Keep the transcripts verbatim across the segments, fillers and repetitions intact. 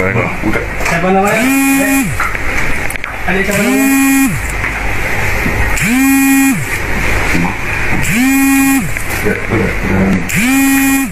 Udah. Siapa namanya? Eh? Adik siapa namanya? Ya, udah, udah.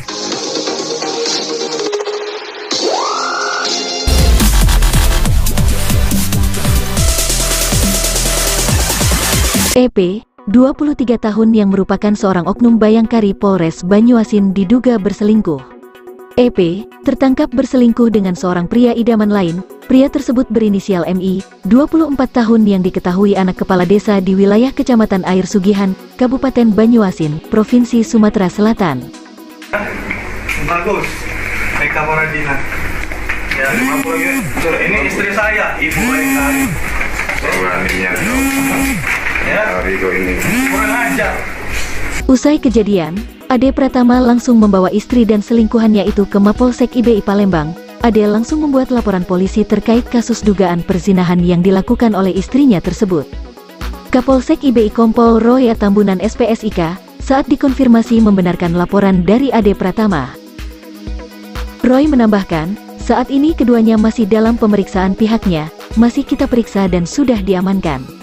E P, dua puluh tiga tahun yang merupakan seorang oknum Bayangkari Polres Banyuasin diduga berselingkuh. E P, tertangkap berselingkuh dengan seorang pria idaman lain. Pria tersebut berinisial M I, dua puluh empat tahun yang diketahui anak kepala desa di wilayah Kecamatan Air Sugihan, Kabupaten Banyuasin, Provinsi Sumatera Selatan. Bagus. Eka Moradina. Ya, lima puluh ya. Ini istri saya, Ibu Bayangkari. Beraninya Ya, hari ini. kurang ajar. Usai kejadian, Ade Pratama langsung membawa istri dan selingkuhannya itu ke Mapolsek I B I Palembang. Ade langsung membuat laporan polisi terkait kasus dugaan perzinahan yang dilakukan oleh istrinya tersebut. Kapolsek I B I Kompol Roy Tambunan S P S I K saat dikonfirmasi membenarkan laporan dari Ade Pratama. Roy menambahkan, saat ini keduanya masih dalam pemeriksaan pihaknya, masih kita periksa dan sudah diamankan.